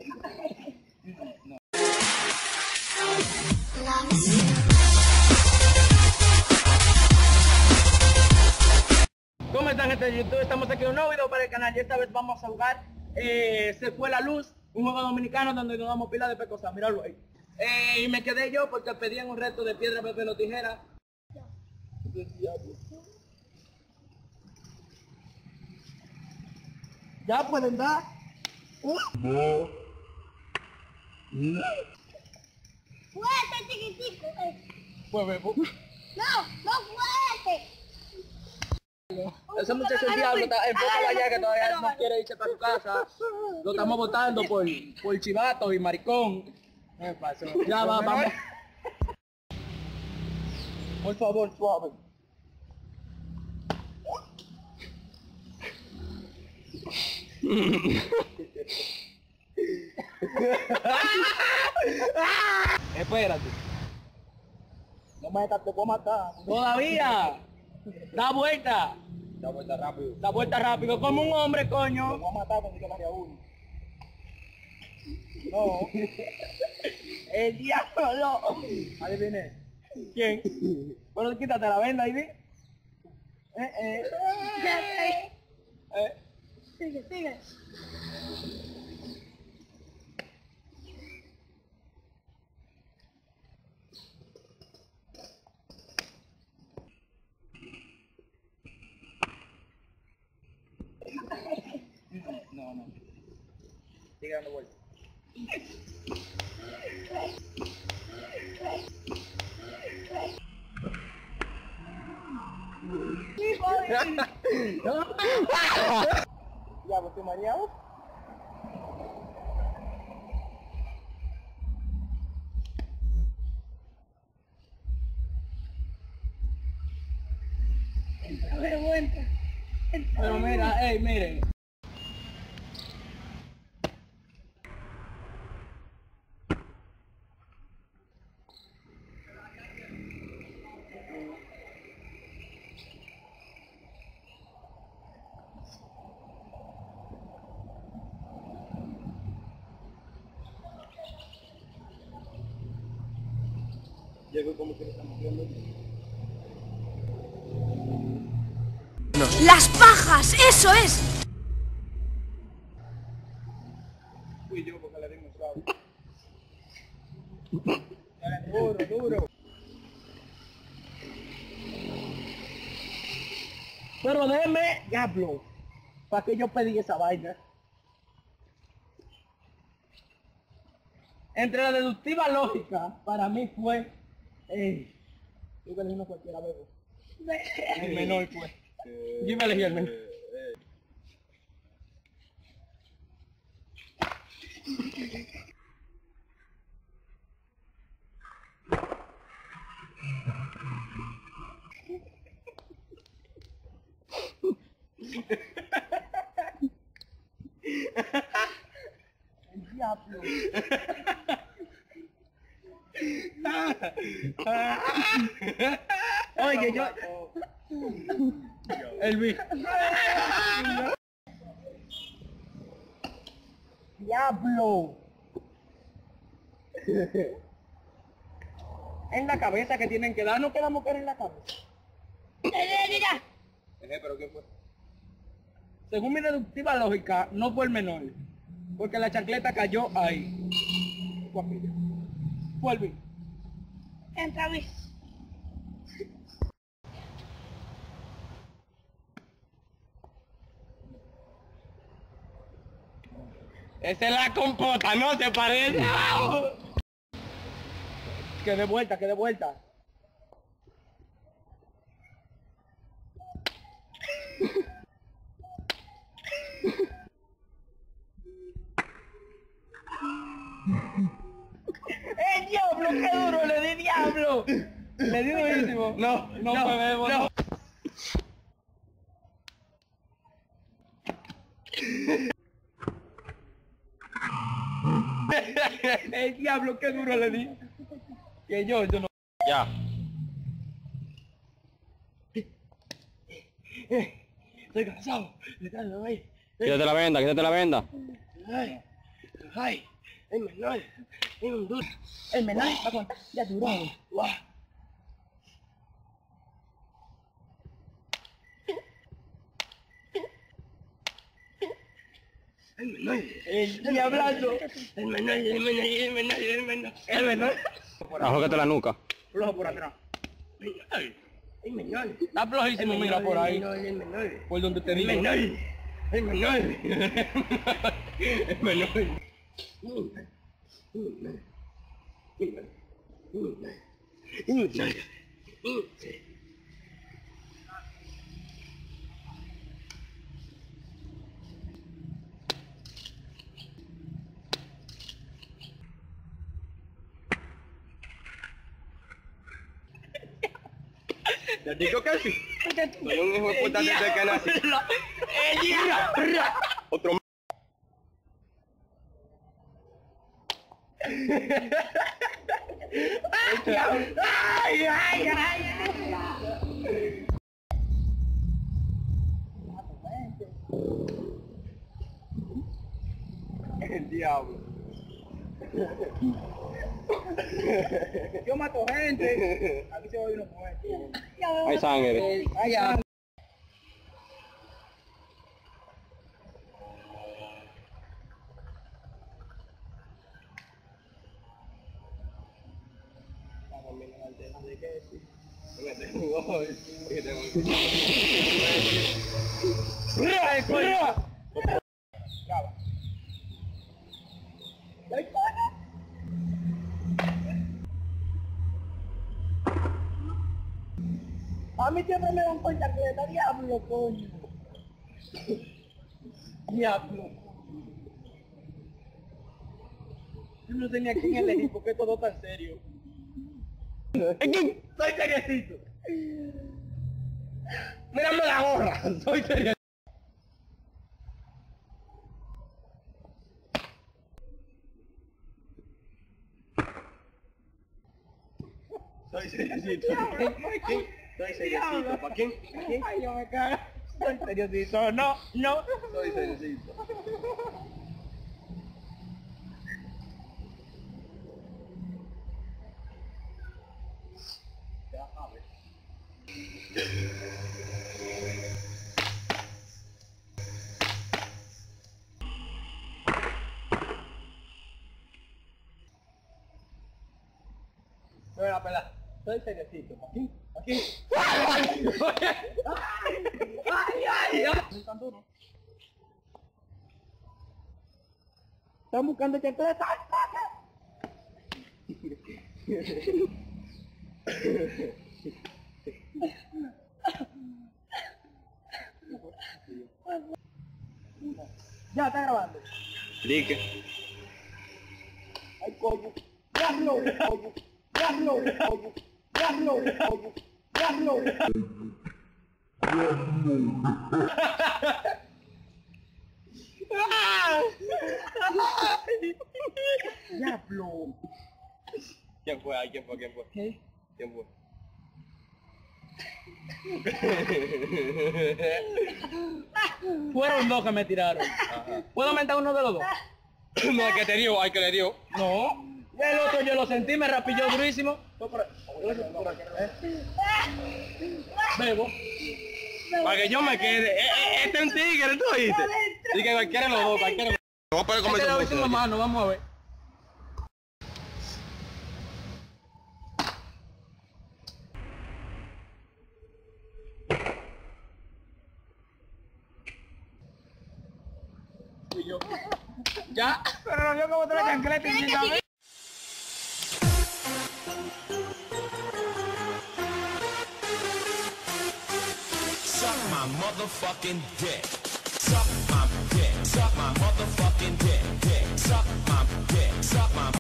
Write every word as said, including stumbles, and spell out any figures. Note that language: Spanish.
¿Cómo están, gente de YouTube? Estamos aquí en un nuevo video para el canal y esta vez vamos a jugar eh, Se Fue la Luz, un juego dominicano donde nos damos pila de pecosas, míralo ahí. Eh, y me quedé yo porque pedían un reto de piedra, papel o tijera. Ya pueden dar. No. Fuerte, chiquitico. Pues bebo. No, no fuerte. Ese muchacho el diablo está enfocado allá que todavía no quiere irse para su casa. Lo estamos votando por, por chivato y maricón. ¿Qué pasó? Ya va, vamos. Por favor, suave. Espérate. No me te puedo matar. Todavía. Da vuelta. Da vuelta rápido. Da vuelta rápido. Como un hombre, coño. Me voy a matar cuando yo María uno. No. El diablo. Adivine. ¿Quién? Bueno, quítate la venda, ahí vi. Eh, eh. Ya sé. Eh. Sigue, sigue. No, no. Sigue dando vuelta. Ya, ¿vos te mareado? Vergüenza. Pero mira, ey, miren. Llegó como que le estamos viendo. Las pajas, eso es. Fui yo porque le dimos suave. Dale, duro, duro. Pero déjeme, diablo. ¿Para qué yo pedí esa vaina? Entre la deductiva lógica, para mí fue... Eh, yo que elegí una cualquiera, bebo. El menor fue. Yo me elegí el menor. El diablo. Oye, yo... El vi. Diablo. En la cabeza que tienen que dar, no quedamos que en la cabeza. Mira. Eje, ¿pero qué fue? Según mi deductiva lógica, no fue el menor. Porque la chancleta cayó ahí. Guapilla. Fue el vi. Entra, Luis. Esa es la compota, no se parece. Que de vuelta, que de vuelta. ¡Eh, diablo! ¡Qué duro! ¡Le di diablo! Le di durísimo. No, no, no me bebo, no. ¡El diablo! ¡Qué duro le di! Que yo, yo no... Ya. Eh, estoy cansado. Ricardo, ay. Quítate la venda, quítate la venda. Ay, ay. El menor. Es un duro. El menor va a contar. Ya duró. Guau. El menor. El diablazo. El menor, el menor, el menor, el menor. El menor. Ajócate la nuca. Flojo por atrás. Menor. El menor. Está flojísimo, El mira menor, por ahí. El menor, el menor. Por donde te El digo. menor. El menor. El menor. Te digo que sí. Soy un hijo de puta desde que nací. Otro Ay, ay, ay. el diablo. Yo mato gente. Aquí se va a ir uno muerto. Hay sangre. Ay, ya. A mí siempre me dan con chancleta, diablo, coño. Diablo. Yo no tenía quién elegir porque es todo tan serio. Soy seriecito. Mírame la gorra, soy seriecito. Soy seriecito. Soy seriecito. ¿Para quién? Ay, yo me cago. Soy seriecito. No, no. Soy seriecito. No me la pela. Soy seriecito. Aquí, aquí. Ay, ay, ay. Están buscando chancleta. Ya está grabando. Dique. Ay, coño. Diablo, coño. Diablo, coño. Diablo, coño. Diablo. Diablo. ¿Quién fue? Ay, ¿quién fue? ¿Quién fue? ¿Qué? ¿Quién fue? Fueron dos que me tiraron. Ajá. ¿Puedo aumentar uno de los dos? No, hay que te dio, hay que le dio. No. El otro yo lo sentí, me rapilló durísimo. Bebo. Para que yo me quede. Eh, eh, este es un tigre, ¿tú oíste? Y que cualquiera de los dos, cualquiera de los dos. Vamos a poner Esta es la última conversación. mano, vamos a ver. Y yo. Ya. Pero no vio cómo te la chancleta y sin saber. Suck my motherfucking dick. Suck my dick. Suck my motherfucking dick. Dick. Suck my dick. Suck my